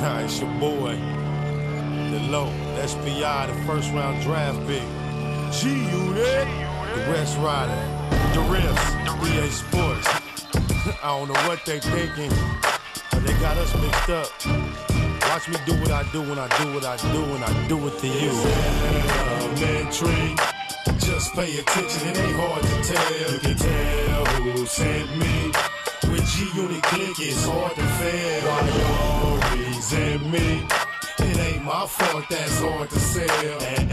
It's your boy, the low, SPI, the first round draft pick. G-Unit, the West Rider, the Riffs, EA Sports. I don't know what they thinking, but they got us mixed up. Watch me do what I do when I do what I do, and I do it to you. Elementary, just pay attention, it ain't hard to tell. You can tell who sent me. With G-Unit click, it's hard to fail. Why y'all resent me? It ain't my fault, that's hard to sell. And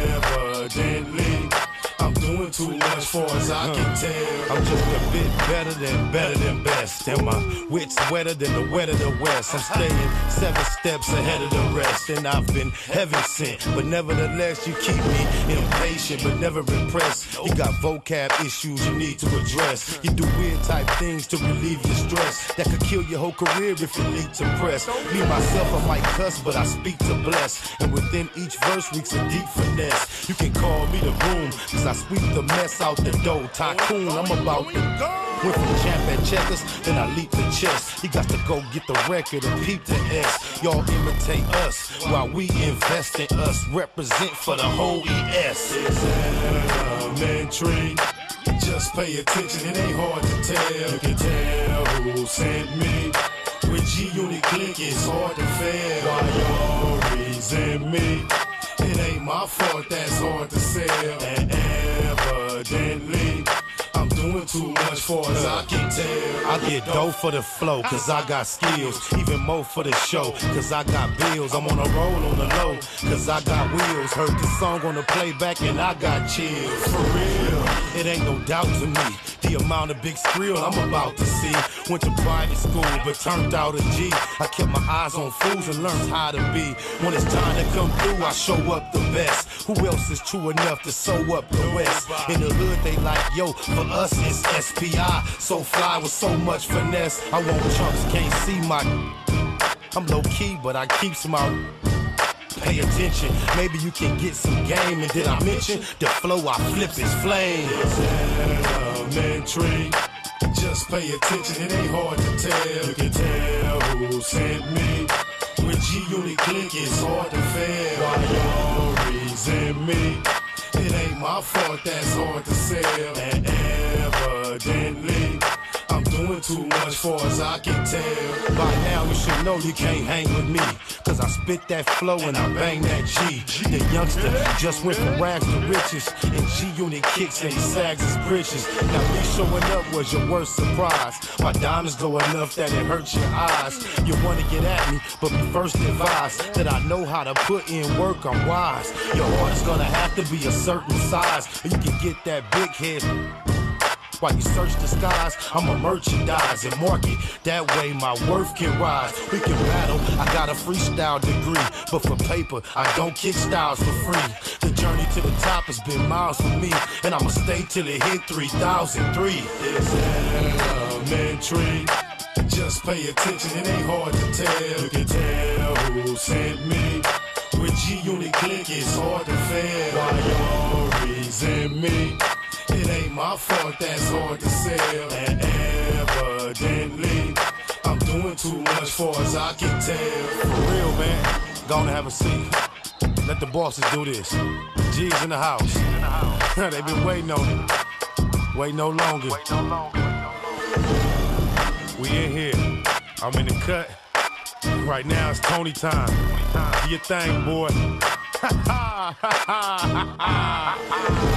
evidently, I'm doing too much for as I can tell. I'm just a bit better than best. And my wit's wetter than the wet of the West. I'm staying 7 steps ahead of the rest. And I've been heaven sent. But nevertheless, you keep me impatient, but never impressed. You got vocab issues you need to address. You do weird type things to relieve your stress. That could kill your whole career if you lead to press. Me, myself, I might cuss, but I speak to bless. And within each verse reeks a deep finesse. You can call me the broom, cause I sweep the mess out the dough. Tycoon, I'm about to go. Went from champ at checkers, then I leap the chess. He got to go get the record and peep the S. Y'all imitate us while we invest in us. Represent for the whole ES. It's elementary. Just pay attention, it ain't hard to tell. You can tell who sent me. With G-Unit click, it's hard to fail. Why y'all resent me? It ain't my fault, that's hard to sell. And evidently, I'm doing too much for as I can tell. I get dough for the flow, cause I got skills. Even more for the show, cause I got bills. I'm on a roll on the low, cause I got wheels. Heard the song on the playback and I got chills. For real, it ain't no doubt to me the amount of big skrill I'm about to see. Went to private school, but turned out a G. I kept my eyes on fools and learned how to be. When it's time to come through, I show up the best. Who else is true enough to sew up the West? In the hood, they like, yo, for us it's SPI. So fly with so much finesse. I want chunks, can't see my... I'm low-key, but I keeps my... Pay attention, maybe you can get some game. And did I mention the flow I flip is flame? It's elementary. Just pay attention, it ain't hard to tell. You can tell who sent me. With G-Unit click, it's hard to fail. Why y'all resent me? It ain't my fault, that's hard to sell. And evidently, I'm doing too much for as I can tell. By now you should know you can't hang with me, cause I spit that flow and I bang that G. The youngster just went from rags to riches, and G-Unit kicks and he sags his britches. Now me showing up was your worst surprise. My diamonds glow enough that it hurts your eyes. You wanna get at me, but be first advised that I know how to put in work, I'm wise. Your heart is gonna have to be a certain size, or you can get that big head. While you search the skies, I'ma merchandise and market. That way my worth can rise. We can battle, I got a freestyle degree. But for paper, I don't kick styles for free. The journey to the top has been miles for me, and I'ma stay till it hit 3003. It's elementary. Just pay attention, it ain't hard to tell. You can tell who sent me. With G-Unit click, it's hard to fail. Why y'all resent me? It ain't my fault, that's hard to sell. And evidently, I'm doing too much for as I can tell. For real, man, gonna have a seat. Let the bosses do this. G's in the house. They've been waiting on it. Wait no longer. We in here. I'm in the cut. Right now it's Tony time. Do your thing, boy.